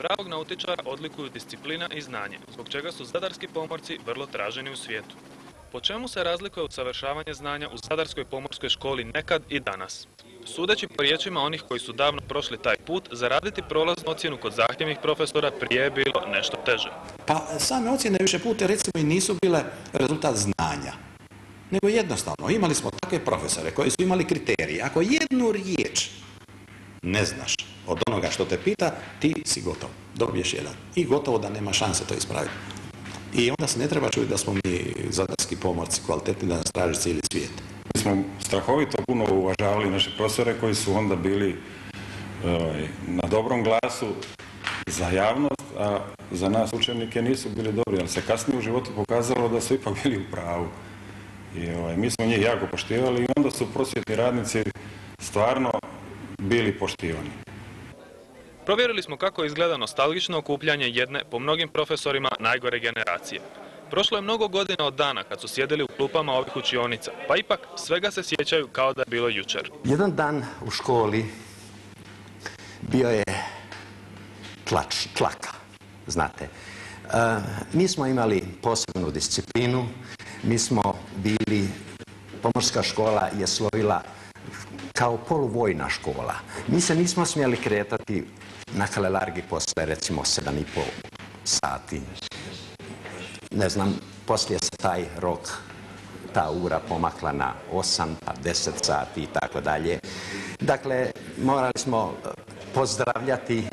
Pravog nautičara odlikuju disciplina i znanje, zbog čega su zadarski pomorci vrlo traženi u svijetu. Po čemu se razlikuje usavršavanje znanja u Zadarskoj pomorskoj školi nekad i danas? Sudeći po riječima onih koji su davno prošli taj put, zaraditi prolaznu ocjenu kod zahtjevnih profesora prije je bilo nešto teže. Pa same ocjene više puta recimo i nisu bile rezultat znanja, nego jednostavno imali smo takve profesore koji su imali kriterije. Ako jednu riječ ne znaš od onoga što te pita, ti si gotov, dobiješ jedan. I gotovo da nema šanse to ispraviti. I onda se ne treba čuti da smo mi zadarski pomorci kvalitetni, da nas traži cijeli svijet. Mi smo strahovito puno uvažavali naše profesore koji su onda bili na dobrom glasu za javnost, a za nas učenike nisu bili dobri, ali se kasnije u životu pokazalo da su ipak bili u pravu. I mi smo njih jako poštivali i onda su prosvjetni radnici stvarno bili poštivani. Provjerili smo kako izgleda nostalgično okupljanje jedne, po mnogim profesorima, najgore generacije. Prošlo je mnogo godina od dana kad su sjedili u klupama ovih učionica, pa ipak svega se sjećaju kao da je bilo jučer. Jedan dan u školi bio je tlaka, znate. Mi smo imali posebnu disciplinu, mi smo bili, pomorska škola je slovila kao poluvojna škola. Mi se nismo smjeli kretati na Kalelargi posle recimo 7,5 sati. Ne znam, poslije se taj rok, ta ura pomakla na 8, pa 10 sati i tako dalje. Dakle, morali smo pozdravljati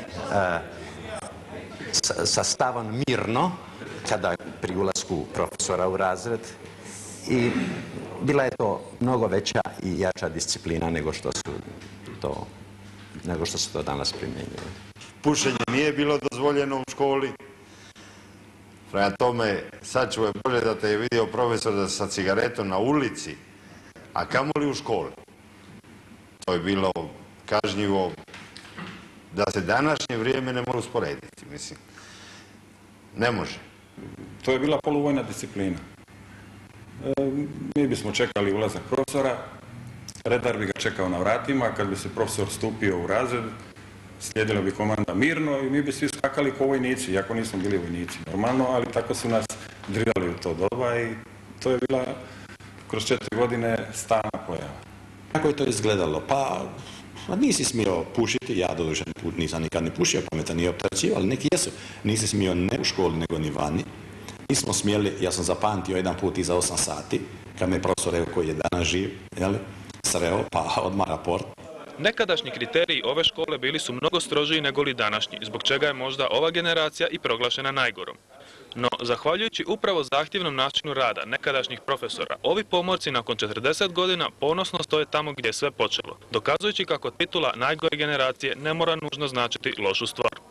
sa stavom mirno kada pri ulasku profesora u razred i bila je to mnogo veća i jača disciplina nego što se to danas primjenjuje. Pušenje nije bilo dozvoljeno u školi. Prema tome, sad ću bolje da te je vidio profesor da sa cigaretom na ulici, a kamoli u školi. To je bilo kažnjivo da se današnje vrijeme ne može usporediti, mislim. Ne može. To je bila poluvojna disciplina. Mi bismo čekali ulazak profesora, redar bi ga čekao na vratima, kad bi se profesor stupio u razred, slijedila bi komanda mirno i mi bi svi skakali ko vojnici, iako nismo bili vojnici normalno, ali tako su nas drilali u to doba i to je bila kroz 4 godine stalna pojava. Kako je to izgledalo? Pa nisi smio pušiti, ja doduše put nisam nikad ni pušio, pa me to nije opterećivalo, ali neki jesu. Nisi smio ne u školi, nego ni vani. Nismo smjeli, ja sam zapamtio jedan put iza 8 sati, kad me profesor rekao koji je danas živ, sreo, pa odmah raport. Nekadašnji kriteriji ove škole bili su mnogo strožiji nego li današnji, zbog čega je možda ova generacija i proglašena najgorom. No, zahvaljujući upravo zahtjevnom načinu rada nekadašnjih profesora, ovi pomorci nakon 40 godina ponosno stoje tamo gdje je sve počelo, dokazujući kako titula najgore generacije ne mora nužno značiti lošu stvar.